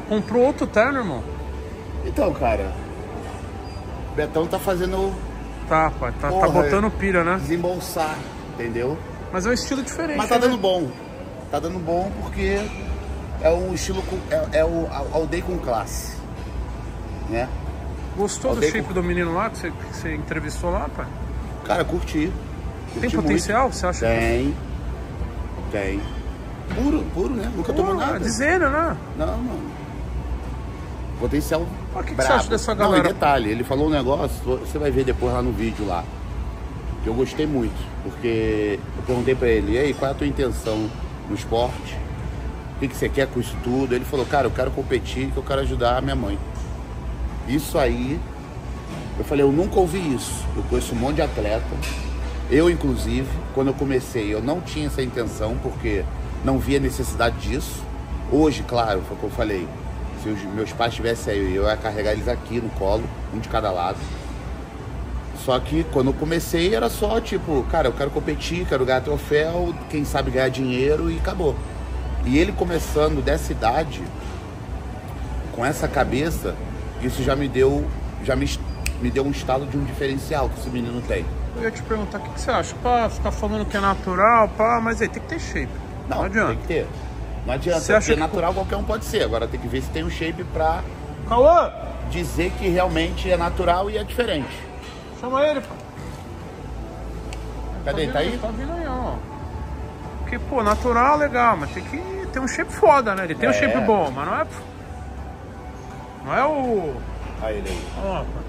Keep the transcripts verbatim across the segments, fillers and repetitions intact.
comprou outro terno, irmão? Então, cara, o Betão tá fazendo... Tá, pai, tá, Porra, tá botando pilha, né? Desembolsar, entendeu? Mas é um estilo diferente. Mas tá né? dando bom. Tá dando bom porque é um estilo... Com, é, é o aldeia com classe, né? Gostou aldeia do shape com... do menino lá que você, que você entrevistou lá, pai? Cara, curti. curti Tem potencial, muito. Você acha? Tem. Que... Tem. Puro, puro, né? Nunca Pô, tomou nada. Dizendo, né? Não, não. Potencial. O que, que brabo. você acha dessa galera? Não, e detalhe, ele falou um negócio, você vai ver depois lá no vídeo lá, que eu gostei muito, porque eu perguntei pra ele, e aí, qual é a tua intenção no esporte? O que, que você quer com isso tudo? Ele falou, cara, eu quero competir, que eu quero ajudar a minha mãe. Isso aí, eu falei, eu nunca ouvi isso. Eu conheço um monte de atleta, eu inclusive, quando eu comecei, eu não tinha essa intenção, porque não via necessidade disso. Hoje, claro, foi o que eu falei, se os meus pais tivessem aí, eu ia carregar eles aqui no colo, um de cada lado. Só que quando eu comecei era só tipo, cara, eu quero competir, quero ganhar troféu, quem sabe ganhar dinheiro e acabou. E ele começando dessa idade, com essa cabeça, isso já me deu, já me, me deu um estado de um diferencial que esse menino tem. Eu ia te perguntar, o que, que você acha? Pá, ficar falando que é natural, pá, mas aí tem que ter shape. Não, não adianta. Tem que ter. Não adianta, você acha porque que... natural qualquer um pode ser. Agora tem que ver se tem um shape pra Cauã! dizer que realmente é natural e é diferente. Chama ele, pô. Cadê ele? Tá aí? Tá vindo aí, ó. Porque, pô, natural, legal, mas tem que ter um shape foda, né? Ele tem é. um shape bom, mas não é... Não é o... Olha ele aí. Ó, pô.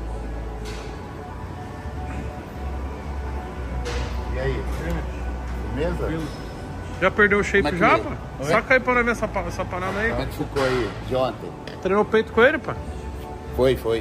E aí? Beleza? Já perdeu o shape que... já, pô? Saca aí pra nós ver essa, essa parada aí. Como é que ficou aí de ontem? Treinou o peito com ele, pô? Foi, foi.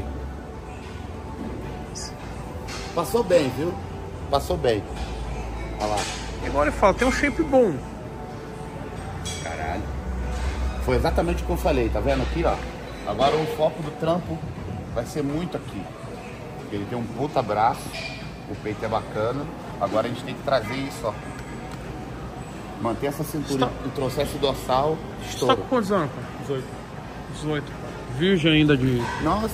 Passou bem, viu? Passou bem. Olha lá. E agora ele fala, tem um shape bom. Caralho. Foi exatamente o que eu falei, tá vendo aqui, ó? Agora o foco do trampo vai ser muito aqui. Ele tem um puta braço, o peito é bacana. Agora a gente tem que trazer isso, ó. Manter essa cintura tá... e trouxer esse dorsal, estoura. Você tá com quantos anos, cara? dezoito. dezoito. Virgem ainda de... Nossa.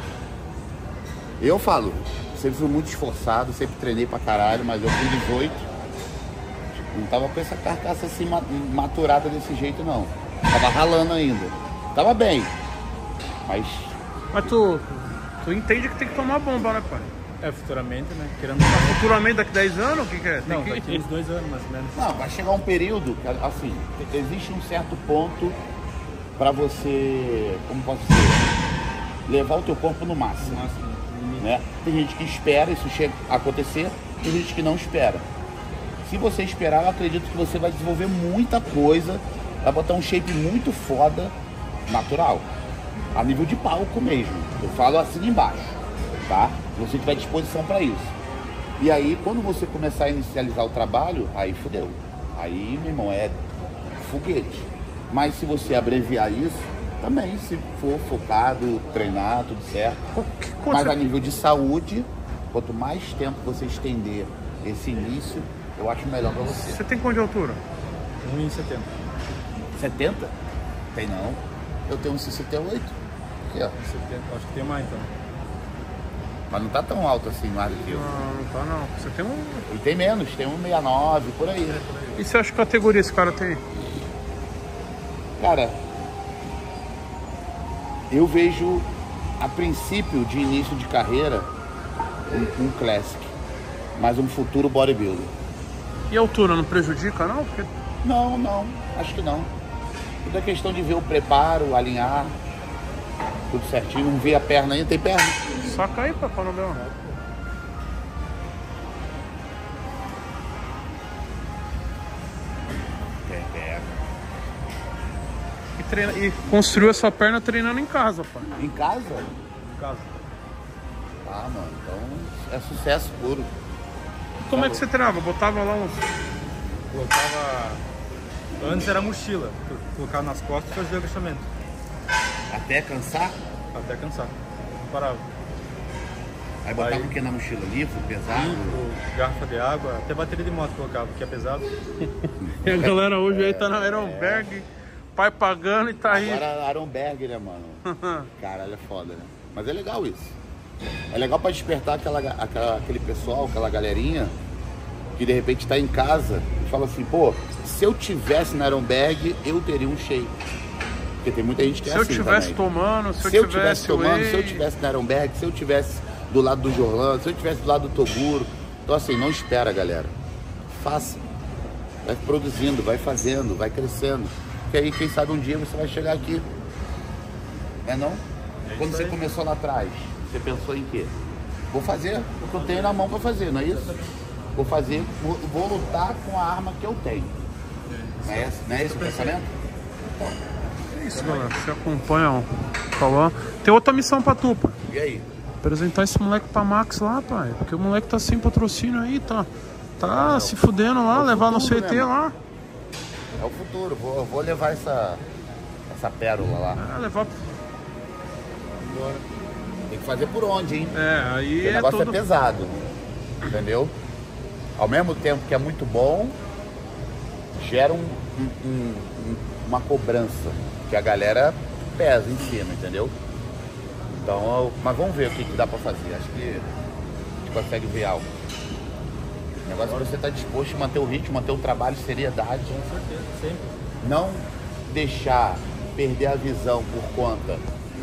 Eu falo, sempre fui muito esforçado, sempre treinei pra caralho, mas eu com dezoito não tava com essa carcaça assim maturada desse jeito, não. Tava ralando ainda. Tava bem, mas... Mas tu, tu entende que tem que tomar bomba, né, pai? É, futuramente, né? Querendo... Mas futuramente daqui dez anos, o que que é? Tem não, que... daqui uns dois anos, mais ou menos. Não, vai chegar um período, que, assim, existe um certo ponto pra você, como posso dizer, levar o teu corpo no máximo. No máximo, né? Tem gente que espera isso chega a acontecer, tem gente que não espera. Se você esperar, eu acredito que você vai desenvolver muita coisa, vai botar um shape muito foda, natural, a nível de palco mesmo. Eu falo assim embaixo, tá? Se você tiver disposição para isso. E aí, quando você começar a inicializar o trabalho, aí fodeu. Aí, meu irmão, é foguete. Mas se você abreviar isso, também, se for focado, treinar, tudo certo. Mas a nível de saúde, quanto mais tempo você estender esse início, eu acho melhor pra você. Você tem quanto de altura? um e setenta. setenta? Tem não. Eu tenho um sessenta e oito. Aqui, ó. setenta, acho que tem mais então. Mas não tá tão alto assim, mais do que eu. Não, não tá não. Você tem um... Ele tem menos, tem um sessenta e nove, por aí. E você acha que categoria esse cara tem? Cara, eu vejo, a princípio de início de carreira, um, um classic, mas um futuro bodybuilder. E a altura não prejudica, não? Porque... Não, não, acho que não. Tudo é questão de ver o preparo, alinhar, tudo certinho. Não ver a perna ainda, tem perna? Saca aí, papai, não deu. Tem perna. E, treina... e construiu essa perna treinando em casa, pai. Em casa? Em casa. Ah, mano, então é sucesso puro. Como é que você treinava? Botava lá uns... Colocava... Antes era mochila. Colocava nas costas e fazia agachamento. Até cansar? Até cansar. Não parava. Aí botava Aí- o que na mochila? Livro, pesado? Livro, garrafa de água, até bateria de moto colocava, que é pesado. E a galera hoje aí tá na Ironberg, pai pagando e tá aí. Agora Aronberg, né, mano? Caralho, é foda, né? Mas é legal isso. É legal pra despertar aquela, aquela, aquele pessoal, aquela galerinha que de repente tá em casa e fala assim, pô, se eu tivesse na Aronberg, eu teria um shake. Porque tem muita gente que é se assim eu tivesse também. tomando, se, se eu eu tivesse tomando, whey... se eu tivesse na Aronberg, se eu tivesse do lado do Jorlan, se eu tivesse do lado do Toguro. Então assim, não espera, galera. Faça. Vai produzindo, vai fazendo, vai crescendo. Que aí, quem sabe um dia você vai chegar aqui. É não? É Quando você aí. começou lá atrás, você pensou em quê? Vou fazer o que eu tenho na mão para fazer, não é isso? Vou fazer, vou, vou lutar com a arma que eu tenho. Não é esse, não é esse o pensamento? É isso, galera. Você acompanha o Cauã. Tem outra missão pra tu, pai. E aí? Apresentar esse moleque pra Max lá, pai. Porque o moleque tá sem patrocínio aí, tá, tá se fudendo lá, é levar no C T, né, lá. É o futuro, vou, vou levar essa, essa pérola lá. É, levar... Agora. Tem que fazer por onde, hein? É, aí Porque é o negócio todo... é pesado, entendeu? Ao mesmo tempo que é muito bom, gera um, um, um, uma cobrança, que a galera pesa em cima, entendeu? Então, mas vamos ver o que, que dá pra fazer. Acho que a gente consegue ver algo. O negócio é você estar disposto a manter o ritmo, manter o trabalho, seriedade. Com certeza, sempre. Não deixar perder a visão por conta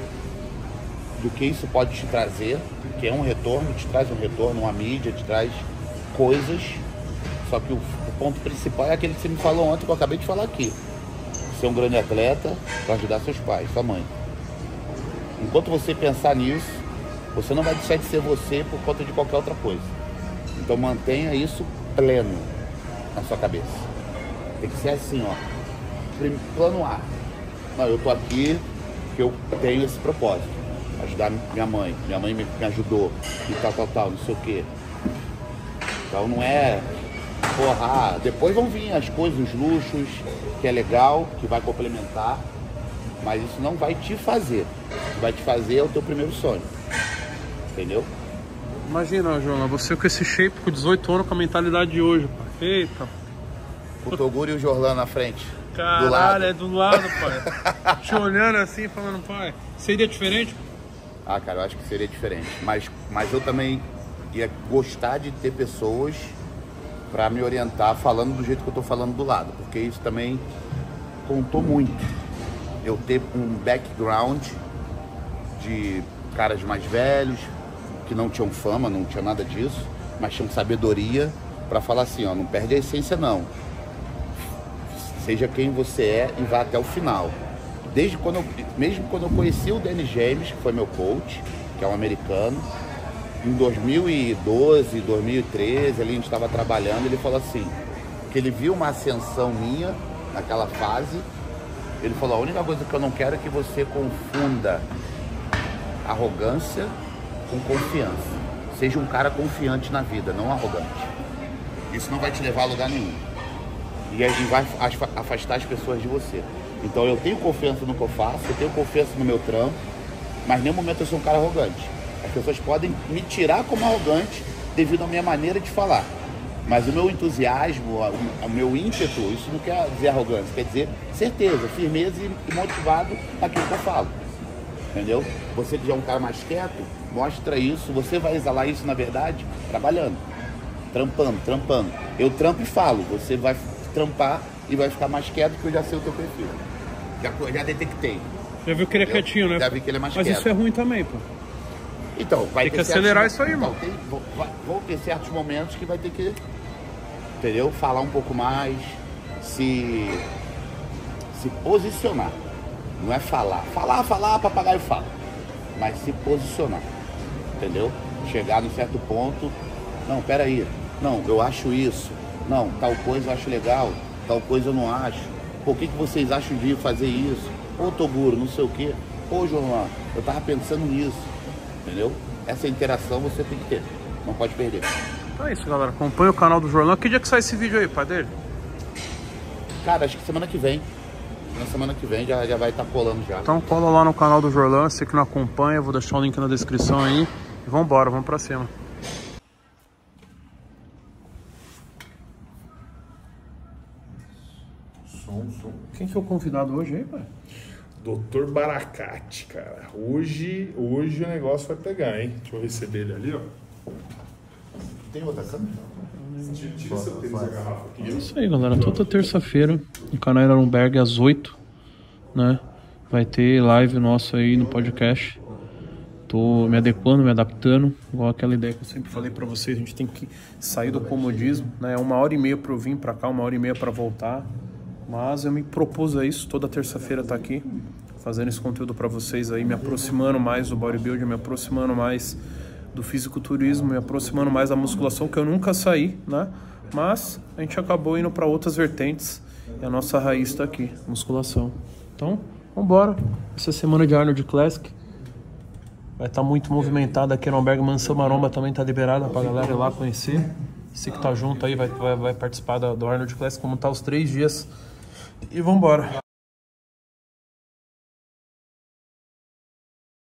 do que isso pode te trazer, que é um retorno, te traz um retorno, uma mídia, te traz coisas. Só que o, o ponto principal é aquele que você me falou ontem, que eu acabei de falar aqui. Ser um grande atleta para ajudar seus pais, sua mãe. Enquanto você pensar nisso, você não vai deixar de ser você por conta de qualquer outra coisa. Então mantenha isso pleno na sua cabeça. Tem que ser assim, ó. Plano A. Não, eu tô aqui porque eu tenho esse propósito. Ajudar minha mãe. Minha mãe me, me ajudou. E tal, tal, tal, não sei o quê. Então não é... Porra, depois vão vir as coisas, os luxos, que é legal, que vai complementar. Mas isso não vai te fazer. O que vai te fazer é o teu primeiro sonho. Entendeu? Imagina, João, você com esse shape, com dezoito anos, com a mentalidade de hoje, pai. Eita. O Toguro e o Jorlan na frente. Caralho, do lado. é do lado, pai. Te olhando assim, falando, pai, seria diferente? Ah, cara, eu acho que seria diferente. Mas, mas eu também ia gostar de ter pessoas pra me orientar falando do jeito que eu tô falando do lado. Porque isso também contou muito. Eu ter um background de caras mais velhos, que não tinham fama, não tinha nada disso, mas tinham sabedoria para falar assim, ó, não perde a essência não. Seja quem você é e vá até o final. Desde quando eu, mesmo quando eu conheci o Danny James, que foi meu coach, que é um americano, em dois mil e doze, dois mil e treze, ali a gente estava trabalhando, ele falou assim, que ele viu uma ascensão minha naquela fase. Ele falou, a única coisa que eu não quero é que você confunda arrogância com confiança. Seja um cara confiante na vida, não arrogante. Isso não vai te levar a lugar nenhum. E aí vai afastar as pessoas de você. Então eu tenho confiança no que eu faço, eu tenho confiança no meu trampo, mas em nenhum momento eu sou um cara arrogante. As pessoas podem me tirar como arrogante devido à minha maneira de falar. Mas o meu entusiasmo, o meu ímpeto, isso não quer dizer arrogância, quer dizer certeza, firmeza e motivado naquilo que eu falo. Entendeu? Você que já é um cara mais quieto, mostra isso, você vai exalar isso, na verdade, trabalhando, trampando, trampando. Eu trampo e falo, você vai trampar e vai ficar mais quieto, porque eu já sei o teu perfil. Já, já detectei. Já viu que ele é Entendeu? quietinho, né? Já vi que ele é mais Mas quieto. isso é ruim também, pô. Então, vai tem ter que acelerar certos... isso aí, então, mano. Tem... Vão ter certos momentos que vai ter que, entendeu? Falar um pouco mais, se, se posicionar. Não é falar. Falar, falar, papagaio fala. Mas se posicionar, entendeu? Chegar num certo ponto, não, peraí, não, eu acho isso, não, tal coisa eu acho legal, tal coisa eu não acho. Por que, que vocês acham de fazer isso? Ô Toguro, não sei o quê. Ô João, eu tava pensando nisso, entendeu? Essa interação você tem que ter, não pode perder. Então é isso, galera, acompanha o canal do Jorlan. Que dia que sai esse vídeo aí, pai dele? Cara, acho que semana que vem. Na semana que vem já, já vai estar tá colando já. Então cola lá no canal do Jorlan, você que não acompanha, eu vou deixar o link na descrição aí. E vambora, vamos pra cima. Som, som. Quem que é o convidado hoje aí, pai? doutor Baracate, cara. Hoje, hoje o negócio vai pegar, hein? Deixa eu receber ele ali, ó. Tem outra câmera? Tira seu tênis da garrafa aqui. É isso aí, galera. Toda terça-feira, no canal Ironberg, às oito, né? Vai ter live nossa aí no podcast. Tô me adequando, me adaptando, igual aquela ideia que eu sempre falei pra vocês. A gente tem que sair do comodismo, né? Uma hora e meia pra eu vir pra cá, uma hora e meia pra voltar. Mas eu me propus a isso, toda terça-feira tá aqui, fazendo esse conteúdo pra vocês aí, me aproximando mais do bodybuilding, me aproximando mais do fisiculturismo, me aproximando mais da musculação, que eu nunca saí, né? Mas a gente acabou indo pra outras vertentes e a nossa raiz tá aqui, musculação. Então, vambora. Essa semana de Arnold Classic vai estar muito movimentada aqui no Ironberg. Mansão Maromba também tá liberada pra galera ir lá conhecer. Você que tá junto aí vai, vai, vai participar da, do Arnold Classic, como tá os três dias. E vambora.